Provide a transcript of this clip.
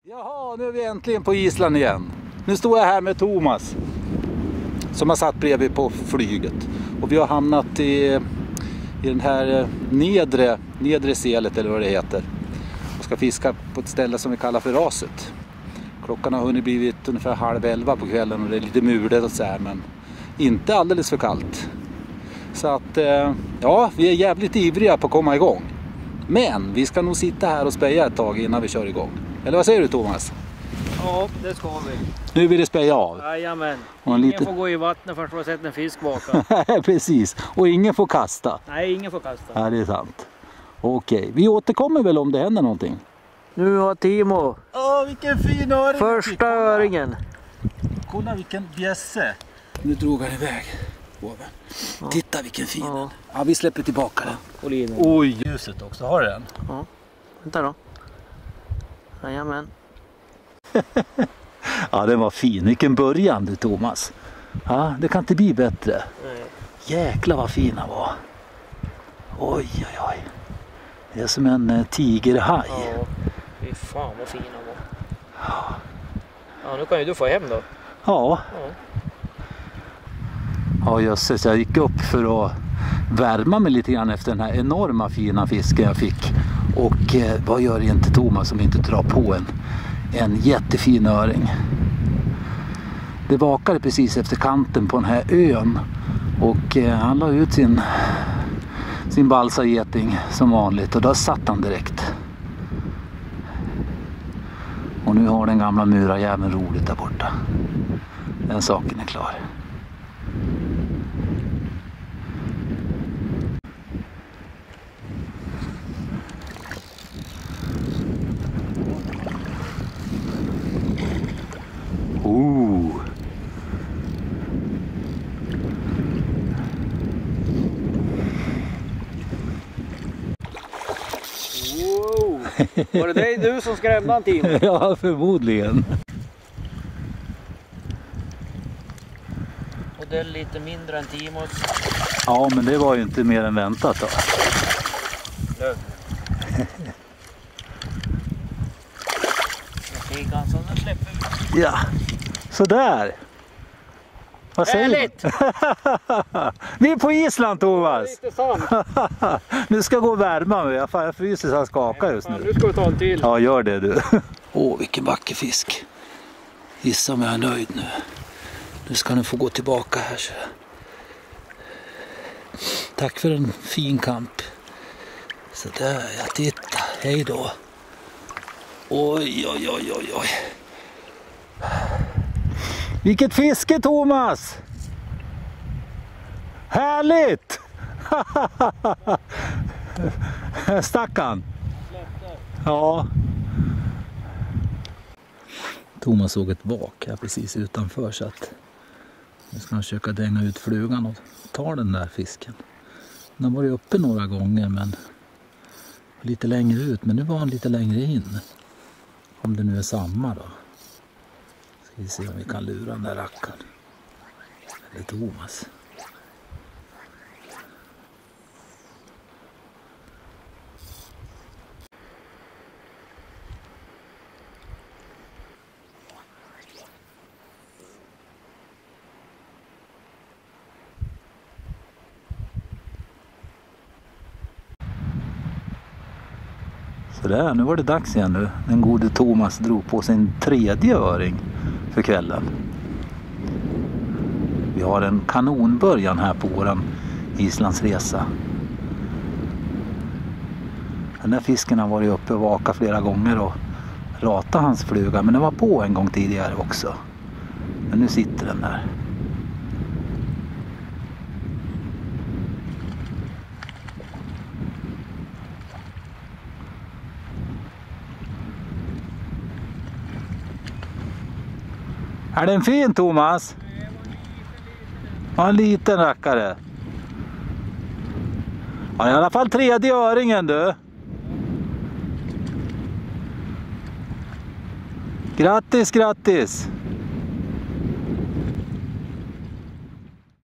Jaha, nu är vi äntligen på Island igen. Nu står jag här med Thomas som har satt bredvid på flyget. Och vi har hamnat i den här nedre selet eller vad det heter. Och ska fiska på ett ställe som vi kallar för Raset. Klockan har hunnit blivit ungefär 22:30 på kvällen och det är lite mulet och så här, men inte alldeles för kallt. Så att ja, vi är jävligt ivriga på att komma igång. Men vi ska nog sitta här och speja ett tag innan vi kör igång. Eller vad säger du, Thomas? Ja, det ska vi. Nu vill det speja av. Jajamän. Ingen får gå i vattnet först du har sett en fisk vaka. Precis. Och ingen får kasta. Nej, ingen får kasta. Ja, det är sant. Okej, vi återkommer väl om det händer någonting. Nu har Timo vilken fin öring! första öringen. Kolla vilken bjässe. Nu drog han iväg. Ja. Titta vilken fin. Ja. Ja, vi släpper tillbaka den. Olinen. Oj, ljuset också. Har du den? Ja, vänta då. Jajamän. Ja, den var fin. Vilken början du, Thomas. Ja, det kan inte bli bättre. Nej. Jäklar vad fina var. Oj, oj, oj. Det är som en tigerhaj. Ja, fy fan vad fina var. Ja, nu kan ju du få hem då. Ja. Ja, jösses. Jag gick upp för att värma mig lite grann efter den här enorma fina fisken jag fick. Och vad gör inte Thomas som inte drar på en jättefin öring. Det vakade precis efter kanten på den här ön. Och han la ut sin balsageting som vanligt. Och då satt han direkt. Och nu har den gamla murarjäveln roligt där borta. Den saken är klar. Wow. Var det dig du som skrämde han, Timo? Ja, förmodligen. Och det är lite mindre än Timos. Ja, men det var ju inte mer än väntat då. Lugn. Så nu släpper vi. Ja, sådär. Vad säger Härligt! Vi är på Island, Thomas. Lite sant. Nu ska jag gå och värma mig. Jag fryser så jag skakar just nu. Nu ska vi ta en till. Ja, gör det du. Åh, vilken vacker fisk. Gissa om jag är nöjd nu. Nu ska ni få gå tillbaka här. Så. Tack för en fin kamp. Så där, jag tittar. Hej då. Oj, oj, oj, oj, oj. Vilket fiske, Thomas! Härligt! Stackarn. Ja. Thomas såg ett vak här precis utanför, så att nu ska han försöka dänga ut flugan och ta den där fisken. Den har varit uppe några gånger, men lite längre ut, men nu var han lite längre in. Om det nu är samma då. Ska vi se om vi kan lura den där rackaren. Eller Thomas. Så där, nu var det dags igen nu. Den gode Thomas drog på sin 3:e öring för kvällen. Vi har en kanonbörjan här på våran Islandsresa. Den där fisken har varit uppe och vakat flera gånger och ratat hans fluga, men den var på en gång tidigare också. Men nu sitter den där. Är den fin, Thomas? Ja, en liten rackare. Ja, i alla fall 3:e öringen du. Grattis, grattis.